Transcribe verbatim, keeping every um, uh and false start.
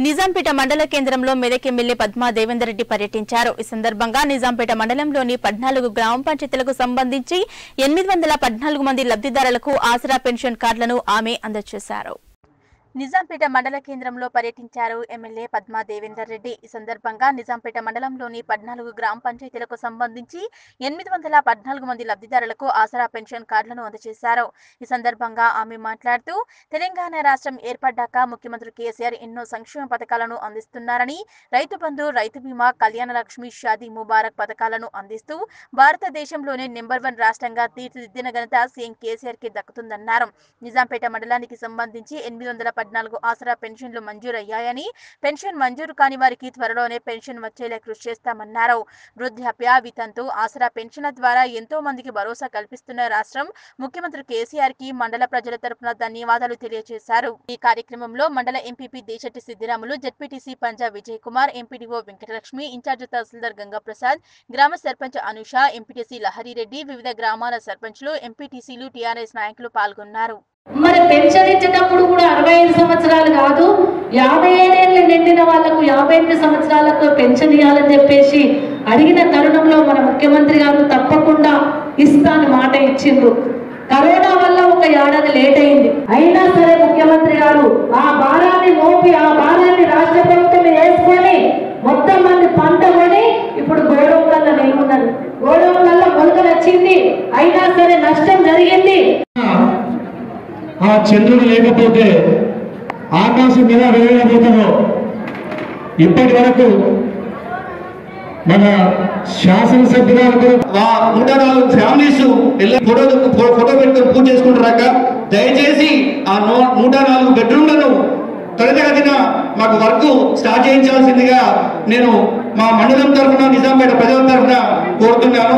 నిజాంపేట మండల కేంద్రంలో మెదక్ ఎమ్మెల్యే పద్మా దేవేందర్ రెడ్డి పర్యటించారు। ఈ సందర్భంగా నిజాంపేట మండలంలోని పద్నాలుగు గ్రామ పంచాయతీలకు సంబంధించి ఎనిమిది వందల పద్నాలుగు మంది లబ్ధిదారులకు ఆసరా పెన్షన్ కార్డులను ఆమె అందజేశారు। నిజాంపేట మండల కేంద్రంలో పర్యటించారు ఎమ్మెల్యే పద్మా దేవేందర్ రెడ్డి। ఈ సందర్భంగా నిజాంపేట మండలంలోని పద్నాలుగు గ్రామ పంచాయతీలకు సంబంధించి ఎనిమిది వందల పద్నాలుగు మంది లబ్ధిదారులకు ఆసరా పెన్షన్ కార్డులను అందజేశారు। ఈ సందర్భంగా ఆమె మాట్లాడుతూ తెలంగాణ రాష్ట్రం ఏర్పడ్డాక ముఖ్యమంత్రి కేసీఆర్ ఎన్నో సంక్షేమ పథకాలను అందిస్తున్నారని, రైతు బంధు, రైతు బీమా, కళ్యాణ లక్ష్మి, షాదీ ముబారక్ పథకాలను అందిస్తూ భారతదేశంలోనే నెంబర్ వన్ రాష్ట్రంగా తీర్చిదిద్దిన ఘనత సీఎం కేసీఆర్ కి దక్కుతుందన్నారు। నిజాంపేట మండలానికి సంబంధించి ఎనిమిది వందల పద్నాలుగు ఆసరా పెన్షన్లు మంజూరయ్యాయని, పెన్షన్ మంజూరు కాని వారికి త్వరలోనే పెన్షన్ వచ్చేలా కృషి చేస్తామన్నారు। వృద్ధాప్య, వితంతు ఆసరా పెన్షన్ల ద్వారా ఎంతో మందికి భరోసా కల్పిస్తున్న రాష్ట్రం ముఖ్యమంత్రి కేసీఆర్ కి మండల ప్రజల తరపున ధన్యవాదాలు తెలియజేశారు। ఈ కార్యక్రమంలో మండల MPP Deshetti Siddiramulu, ZPTC Panja Vijay Kumar, MPDO Venkatalakshmi, in charge tahsildar Ganga Prasad, గ్రామ సర్పంచ్ అనుష, ఎంపీటీసీ లహరిరెడ్డి, వివిధ గ్రామాల సర్పంచ్లు, ఎంపీటీసీలు, టీఆర్ఎస్ నాయకులు పాల్గొన్నారు। మరి పెన్షన్ ఇచ్చేటప్పుడు కూడా అరవై ఐదు సంవత్సరాలు కాదు, యాభై ఏడేళ్ళు నిండిన వాళ్లకు యాభై ఎనిమిది సంవత్సరాలకు పెన్షన్ ఇవ్వాలని చెప్పేసి అడిగిన తరుణంలో మన ముఖ్యమంత్రి గారు తప్పకుండా ఇస్తాను మాట ఇచ్చిండ్రు। కరోనా వల్ల ఒక ఏడాది లేట్ అయింది, అయినా సరే ముఖ్యమంత్రి గారు ఆ భారాన్ని మోపి ఆ భారాన్ని రాష్ట్ర ప్రభుత్వం వేసుకొని మొత్తం మంది పంట కొని ఇప్పుడు గోడౌన్లలో నేనున్నది, గోడౌన్లలో మొలక వచ్చింది, అయినా సరే నష్టం జరిగింది। ఆ చంద్రుడు లేకపోతే ఆకాశం మీద వెళ్ళకపోతామో ఇప్పటి వరకు మన శాసనసభ్యులకు నూట నాలుగు ఫ్యామిలీస్ ఫోటో ఫోటో పెట్టుకొని పూజ చేసుకుంటారాక దయచేసి ఆ నూట నాలుగు బెడ్రూమ్లను త్వరితగతిన మాకు వర్క్ స్టార్ట్ చేయించాల్సిందిగా నేను మా మండలం తరఫున, నిజాంపేట ప్రజల తరఫున కోరుతున్నాను।